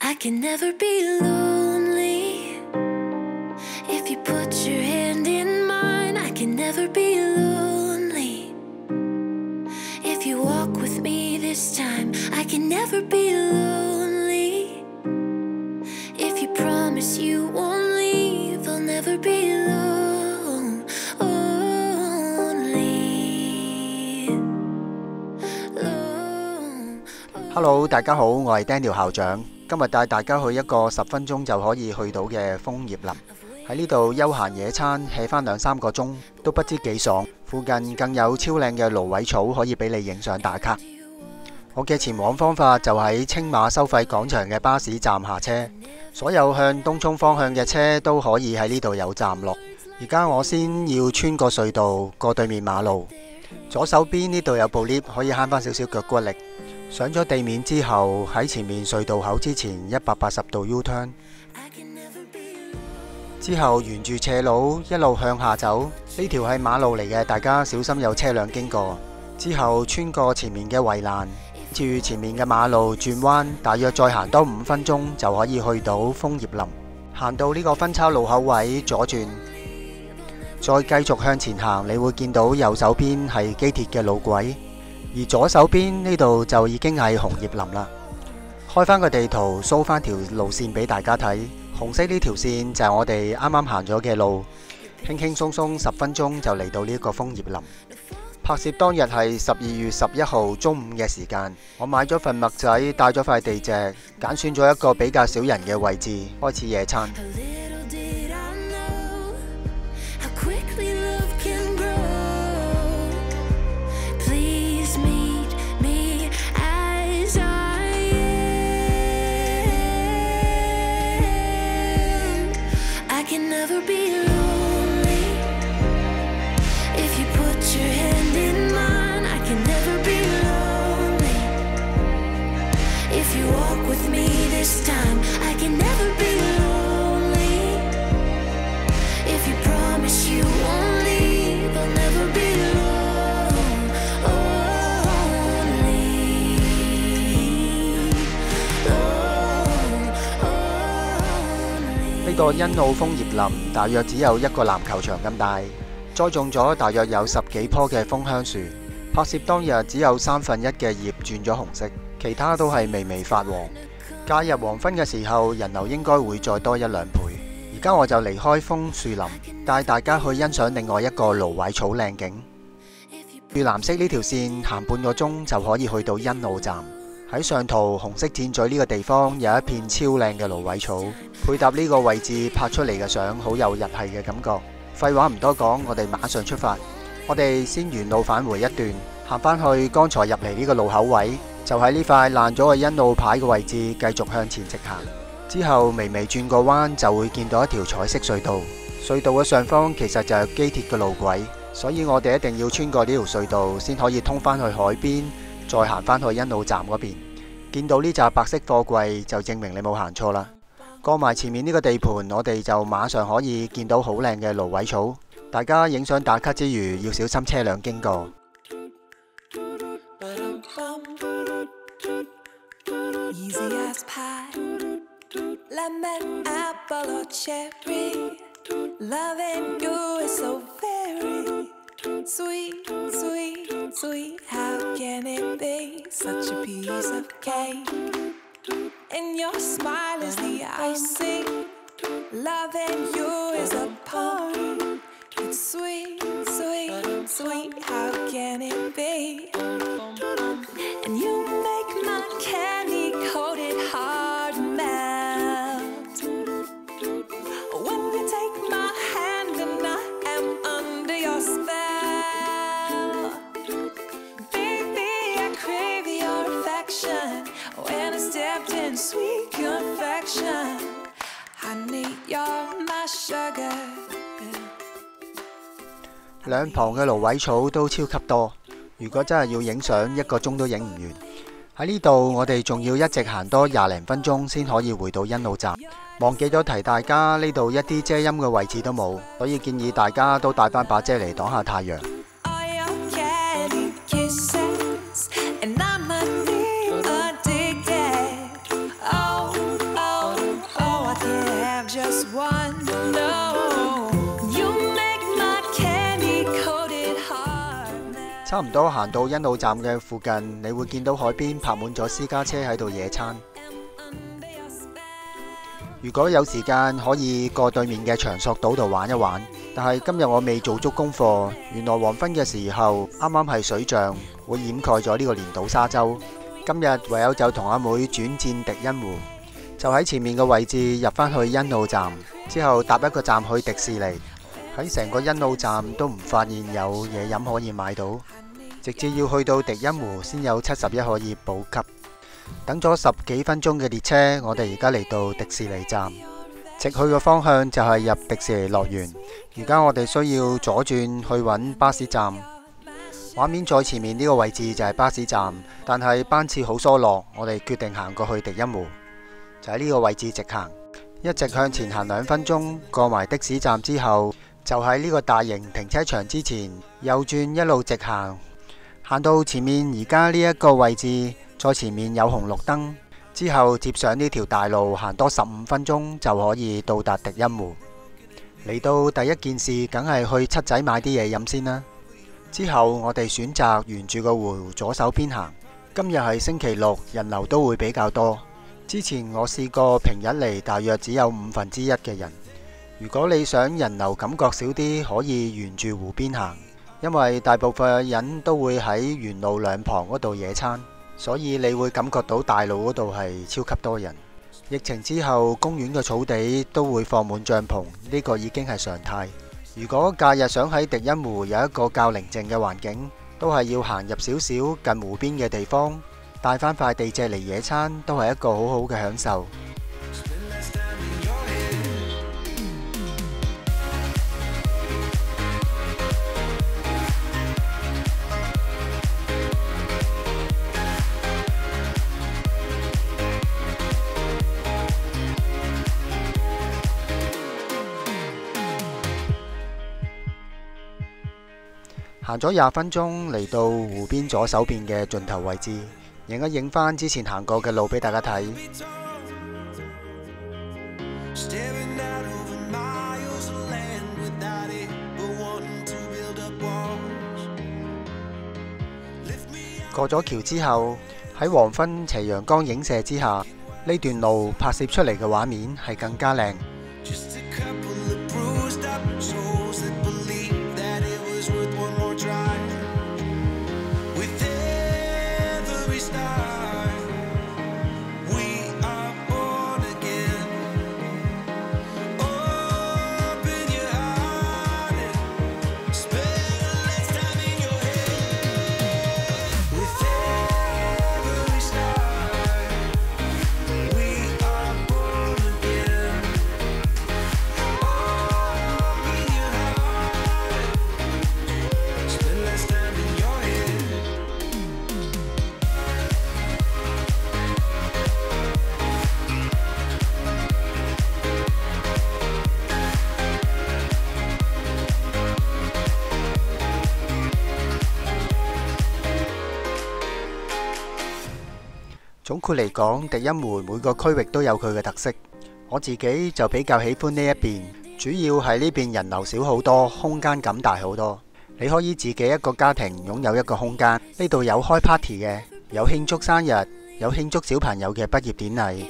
I can never be lonely if you put your hand in mine. I can never be lonely if you walk with me this time. I can never be lonely if you promise you won't leave. I'll never be lonely. Hello， 大家好，我係 Daniel 校長。今日帶大家去一個10分鐘就可以去到嘅楓葉林，喺呢度休閒野餐 hea 返2-3個鐘都不知幾爽。附近更有超靚嘅蘆葦草可以俾你影相打卡。我嘅前往方法就喺青馬收費廣場嘅巴士站下車，所有向東涌方向嘅車都可以喺呢度有站落。而家我先要穿過隧道過對面馬路，左手邊呢度有部 lift 可以慳返少少腳骨力。上咗地面之後，喺前面隧道口之前180度 U-turn， 之後沿住斜路一路向下走，呢條係馬路嚟嘅，大家小心有車輛經過。之後穿過前面嘅圍欄，住前面嘅馬路轉彎，大約再行多5分鐘就可以去到楓葉林。行到呢個分叉路口位左轉，再繼續向前行，你會見到右手邊係機鐵嘅路軌。而左手邊呢度就已經係紅葉林啦。開返個地圖，掃返條路線俾大家睇。紅色呢條線就係我哋啱啱行咗嘅路，輕輕鬆鬆10分鐘就嚟到呢個楓葉林。拍攝當日係12月11號中午嘅時間。我買咗份麥仔，帶咗塊地席，揀選咗一個比較少人嘅位置，開始野餐。呢個欣澳楓葉林大約只有一個籃球場咁大，栽種咗大約有10幾棵嘅楓香樹。拍攝當日只有1/3嘅葉轉咗紅色，其他都係微微發黃。假日黃昏嘅時候，人流應該會再多1-2倍。而家我就離開楓樹林，帶大家去欣賞另外一個蘆葦草靚景。住藍色呢條線行半個鐘就可以去到欣澳站。喺上圖紅色箭嘴呢個地方有一片超靚嘅蘆葦草，配搭呢個位置拍出嚟嘅相好有日系嘅感覺。廢話唔多講，我哋馬上出發。我哋先沿路返回一段，行返去剛才入嚟呢個路口位，就喺呢塊爛咗嘅欣澳牌嘅位置，繼續向前直行。之後微微轉個彎就會見到一條彩色隧道，隧道嘅上方其實就係機鐵嘅路軌，所以我哋一定要穿過呢條隧道先可以通返去海邊，再行返去欣澳站嗰邊。見到呢紮白色貨櫃就證明你冇行錯啦。過埋前面呢個地盤，我哋就馬上可以見到好靚嘅蘆葦草。大家影相打卡之餘，要小心車輛經過。 Sweet, sweet, sweet, how can it be such a piece of cake? And your smile is the icing, loving you is a poem. It's sweet, sweet, sweet, how can it be? And you make my candy-coated heart melt when you take my hand and I am under your spell. When I stepped in sweet confection, honey, you're my sugar. 兩旁嘅蘆葦草都超級多，如果真係要影相，1個鐘都影唔完。喺呢度我哋仲要一直行多20零分鐘先可以回到欣澳站。忘記咗提大家，呢度一啲遮陰嘅位置都冇，所以建議大家都帶返把遮嚟擋下太陽。 差唔多行到欣澳站嘅附近，你會見到海邊泊滿咗私家車喺度野餐。如果有時間，可以過對面嘅長索島度玩一玩。但係今日我未做足功課，原來黃昏嘅時候啱啱係水漲，會掩蓋咗呢個連島沙洲。今日唯有就同阿妹轉戰迪欣湖，就喺前面嘅位置入返去欣澳站，之後搭一個站去迪士尼。喺成個欣澳站都唔發現有嘢飲可以買到，直至要去到迪欣湖先有71可以補給。等咗10幾分鐘嘅列車，我哋而家嚟到迪士尼站，直去嘅方向就係入迪士尼樂園。而家我哋需要左轉去揾巴士站，畫面再前面呢個位置就係巴士站，但係班次好疏落，我哋決定行過去迪欣湖，就喺呢個位置直行，一直向前行2分鐘，過埋的士站之後，就喺呢個大型停車場之前右轉，一路直行，行到前面而家呢一個位置。再前面有紅綠燈，之後接上呢條大路，行多15分鐘就可以到達迪欣湖。嚟到第一件事，梗係去七仔買啲嘢飲先啦。之後我哋選擇沿住個湖左手邊行。今日係星期六，人流都會比較多。之前我試過平日嚟，大約只有1/5嘅人。如果你想人流感覺少啲，可以沿住湖邊行，因為大部分人都會喺沿路兩旁嗰度野餐。所以你會感覺到大路嗰度係超級多人。疫情之後，公園嘅草地都會放滿帳篷，呢個已經係常態。如果假日想喺迪欣湖有一個較寧靜嘅環境，都係要行入少少近湖邊嘅地方，帶返塊地蓆嚟野餐，都係一個好好嘅享受。行咗20分鐘，嚟到湖邊左手邊嘅盡頭位置，影一影返之前行過嘅路俾大家睇。過咗橋之後，喺黃昏斜陽光影射之下，呢段路拍攝出嚟嘅畫面係更加靚。總括嚟講，迪欣湖每個區域都有佢嘅特色。我自己就比較喜歡呢一邊，主要係呢邊人流少好多，空間感大好多。你可以自己一個家庭擁有一個空間。呢度有開 party 嘅，有慶祝生日，有慶祝小朋友嘅畢業典禮。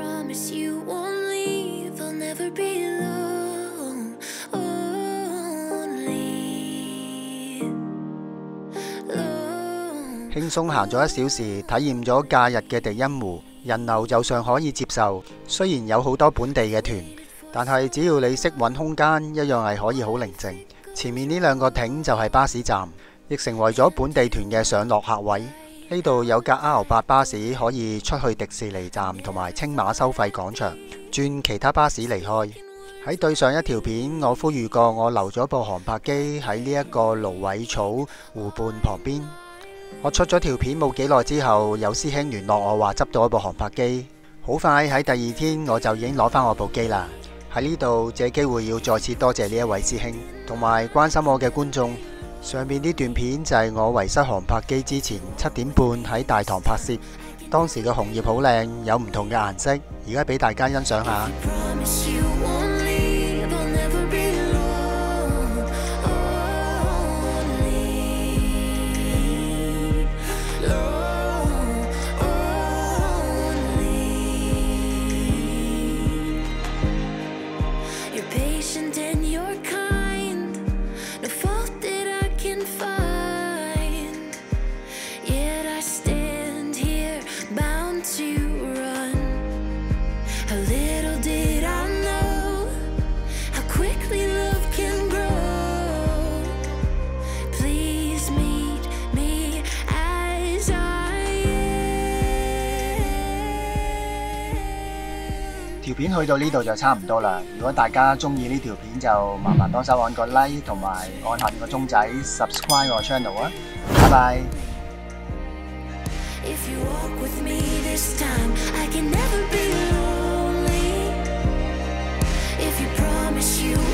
輕鬆行咗1小時，體驗咗假日嘅迪欣湖，人流就尚可以接受。雖然有好多本地嘅團，但係只要你識揾空間，一樣係可以好寧靜。前面呢2個艇就係巴士站，亦成為咗本地團嘅上落客位。呢度有架 R8巴士可以出去迪士尼站同埋青馬收費廣場，轉其他巴士離開。喺對上一條片，我呼籲過我留咗部航拍機喺呢一個蘆葦草湖畔旁邊。我出咗條片冇幾耐之後，有師兄聯絡我話執到一部航拍機。好快喺第2天我就已經攞返我部機啦。喺呢度借機會要再次多謝呢一位師兄，同埋關心我嘅觀眾。上面呢段片就係我遺失航拍機之前7點半喺大堂拍攝，當時嘅紅葉好靚，有唔同嘅顏色，而家俾大家欣賞下。 How little did I know how quickly love can grow. Please meet me as I am。 條片去到呢度就差唔多啦。如果大家中意呢條片就麻煩幫手按個 like 同埋按下個鐘仔 subscribe 我 channel 啊。拜拜。 If you walk with me this time, I can never be lonely. If you promise you